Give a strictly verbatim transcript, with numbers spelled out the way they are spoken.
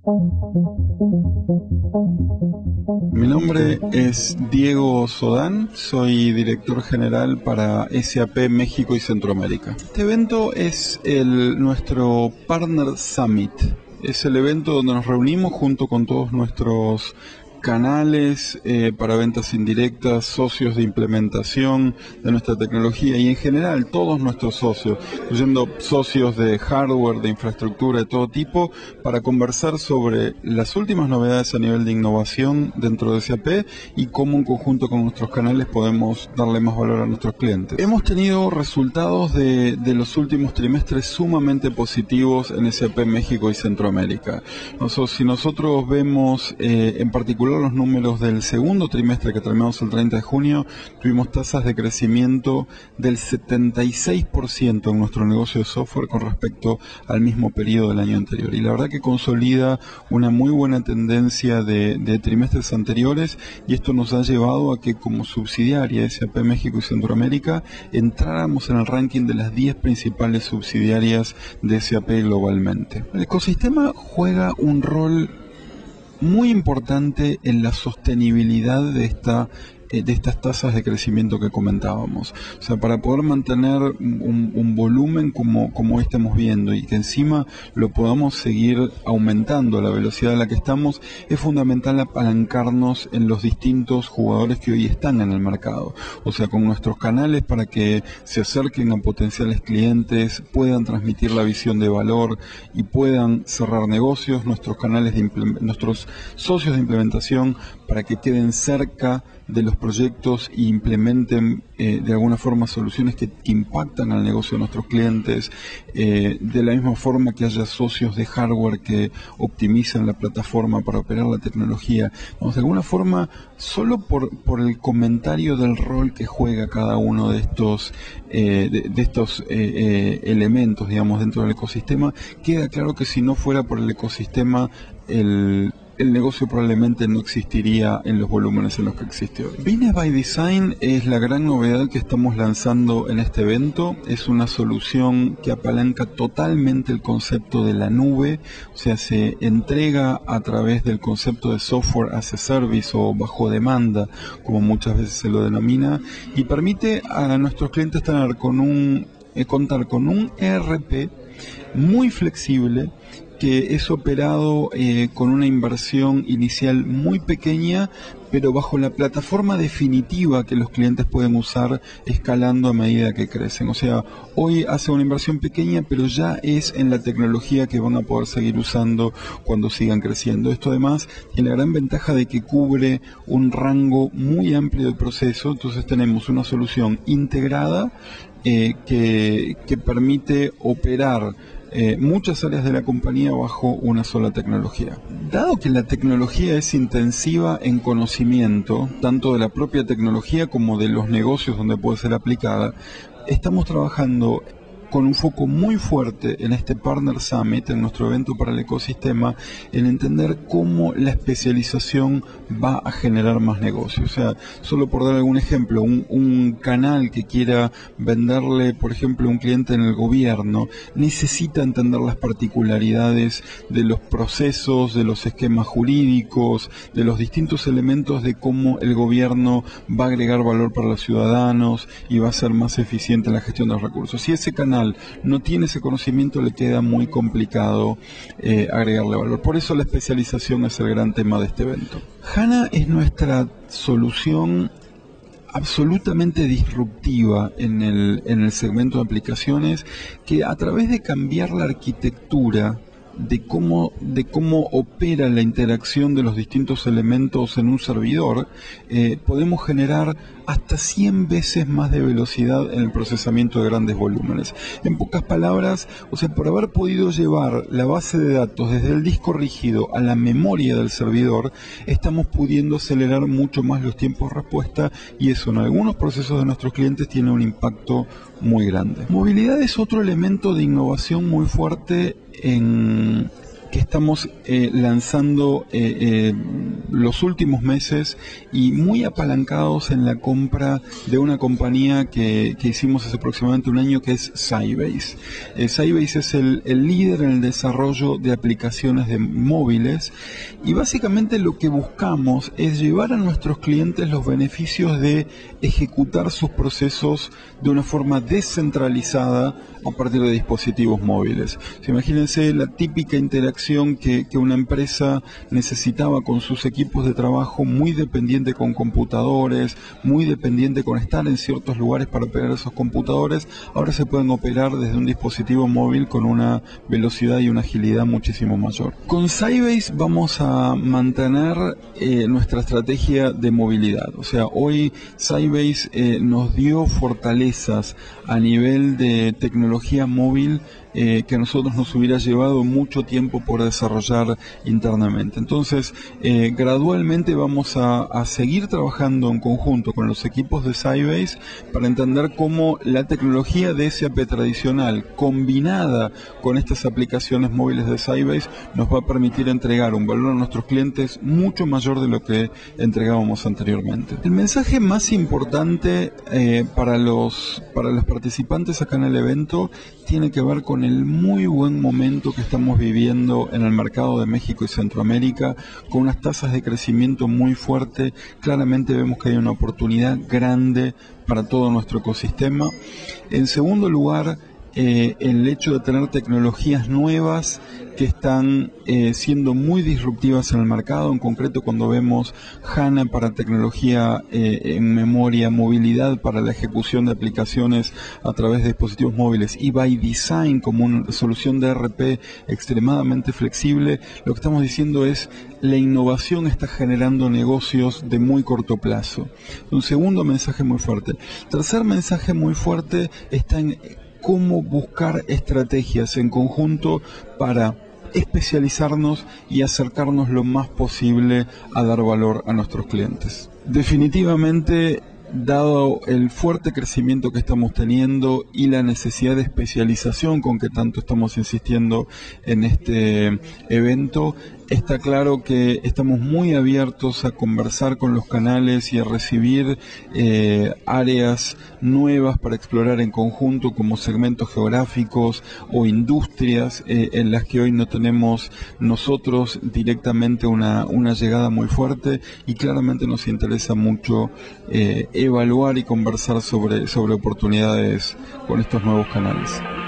Mi nombre es Diego Sodán, soy director general para S A P México y Centroamérica. Este evento es el, nuestro Partner Summit. Es el evento donde nos reunimos junto con todos nuestros canales eh, para ventas indirectas, socios de implementación de nuestra tecnología y en general todos nuestros socios, incluyendo socios de hardware, de infraestructura de todo tipo, para conversar sobre las últimas novedades a nivel de innovación dentro de S A P y cómo en conjunto con nuestros canales podemos darle más valor a nuestros clientes. Hemos tenido resultados de, de los últimos trimestres sumamente positivos en S A P México y Centroamérica. Nosotros, si nosotros vemos eh, en particular los números del segundo trimestre que terminamos el treinta de junio, tuvimos tasas de crecimiento del setenta y seis por ciento en nuestro negocio de software con respecto al mismo periodo del año anterior. Y la verdad que consolida una muy buena tendencia de, de trimestres anteriores, y esto nos ha llevado a que como subsidiaria S A P México y Centroamérica entráramos en el ranking de las diez principales subsidiarias de S A P globalmente. El ecosistema juega un rol muy importante en la sostenibilidad de esta de estas tasas de crecimiento que comentábamos. O sea, para poder mantener un, un volumen como, como estamos viendo y que encima lo podamos seguir aumentando a la velocidad a la que estamos, es fundamental apalancarnos en los distintos jugadores que hoy están en el mercado. O sea, con nuestros canales para que se acerquen a potenciales clientes, puedan transmitir la visión de valor y puedan cerrar negocios, nuestros canales de nuestros socios de implementación para que queden cerca de los proyectos e implementen eh, de alguna forma soluciones que, que impactan al negocio de nuestros clientes, eh, de la misma forma que haya socios de hardware que optimizan la plataforma para operar la tecnología. Vamos, de alguna forma, solo por, por el comentario del rol que juega cada uno de estos, eh, de, de estos eh, eh, elementos, digamos, dentro del ecosistema, queda claro que si no fuera por el ecosistema, el el negocio probablemente no existiría en los volúmenes en los que existe hoy. Business by Design es la gran novedad que estamos lanzando en este evento. Es una solución que apalanca totalmente el concepto de la nube, o sea, se entrega a través del concepto de software as a service o bajo demanda, como muchas veces se lo denomina, y permite a nuestros clientes tener con un, eh, contar con un E R P muy flexible, que es operado eh, con una inversión inicial muy pequeña, pero bajo la plataforma definitiva que los clientes pueden usar escalando a medida que crecen. O sea, hoy hace una inversión pequeña, pero ya es en la tecnología que van a poder seguir usando cuando sigan creciendo. Esto además tiene la gran ventaja de que cubre un rango muy amplio del proceso. Entonces tenemos una solución integrada eh, que, que permite operar Eh, muchas áreas de la compañía bajo una sola tecnología. Dado que la tecnología es intensiva en conocimiento, tanto de la propia tecnología como de los negocios donde puede ser aplicada, estamos trabajando con un foco muy fuerte en este Partner Summit, en nuestro evento para el ecosistema, en entender cómo la especialización va a generar más negocios. O sea, solo por dar algún ejemplo, un, un canal que quiera venderle, por ejemplo, a un cliente en el gobierno, necesita entender las particularidades de los procesos, de los esquemas jurídicos, de los distintos elementos de cómo el gobierno va a agregar valor para los ciudadanos y va a ser más eficiente en la gestión de los recursos. Si ese canal no tiene ese conocimiento, le queda muy complicado eh, agregarle valor. Por eso la especialización es el gran tema de este evento. HANA es nuestra solución absolutamente disruptiva en el, en el segmento de aplicaciones, que a través de cambiar la arquitectura de cómo, de cómo opera la interacción de los distintos elementos en un servidor, eh, podemos generar hasta cien veces más de velocidad en el procesamiento de grandes volúmenes. En pocas palabras, o sea, por haber podido llevar la base de datos desde el disco rígido a la memoria del servidor, estamos pudiendo acelerar mucho más los tiempos de respuesta, y eso en algunos procesos de nuestros clientes tiene un impacto muy grande. Movilidad es otro elemento de innovación muy fuerte en que estamos eh, lanzando eh, eh, los últimos meses y muy apalancados en la compra de una compañía que, que hicimos hace aproximadamente un año, que es Sybase. Eh, Sybase es el, el líder en el desarrollo de aplicaciones de móviles y básicamente lo que buscamos es llevar a nuestros clientes los beneficios de ejecutar sus procesos de una forma descentralizada a partir de dispositivos móviles. O imagínense la típica interacción que, que una empresa necesitaba con sus equipos de trabajo, muy dependiente con computadores, muy dependiente con estar en ciertos lugares para operar esos computadores. Ahora se pueden operar desde un dispositivo móvil con una velocidad y una agilidad muchísimo mayor. Con Sybase vamos a mantener eh, nuestra estrategia de movilidad. O sea, hoy Sybase eh, nos dio fortalezas a nivel de tecnología móvil eh, que a nosotros nos hubiera llevado mucho tiempo por desarrollar internamente. Entonces, eh, gradualmente vamos a, a seguir trabajando en conjunto con los equipos de Sybase para entender cómo la tecnología de S A P tradicional combinada con estas aplicaciones móviles de Sybase nos va a permitir entregar un valor a nuestros clientes mucho mayor de lo que entregábamos anteriormente. El mensaje más importante eh, para los para los participantes acá en el evento tiene que ver con el muy buen momento que estamos viviendo en el mercado de México y Centroamérica, con unas tasas de crecimiento muy fuerte. Claramente vemos que hay una oportunidad grande para todo nuestro ecosistema. En segundo lugar, eh, el hecho de tener tecnologías nuevas que están eh, siendo muy disruptivas en el mercado, en concreto cuando vemos HANA para tecnología eh, en memoria, movilidad para la ejecución de aplicaciones a través de dispositivos móviles y ByDesign como una solución de E R P extremadamente flexible. Lo que estamos diciendo es la innovación está generando negocios de muy corto plazo. Un segundo mensaje muy fuerte. Tercer mensaje muy fuerte está en cómo buscar estrategias en conjunto para especializarnos y acercarnos lo más posible a dar valor a nuestros clientes. Definitivamente, dado el fuerte crecimiento que estamos teniendo y la necesidad de especialización con que tanto estamos insistiendo en este evento, está claro que estamos muy abiertos a conversar con los canales y a recibir eh, áreas nuevas para explorar en conjunto, como segmentos geográficos o industrias eh, en las que hoy no tenemos nosotros directamente una, una llegada muy fuerte, y claramente nos interesa mucho eh, evaluar y conversar sobre, sobre oportunidades con estos nuevos canales.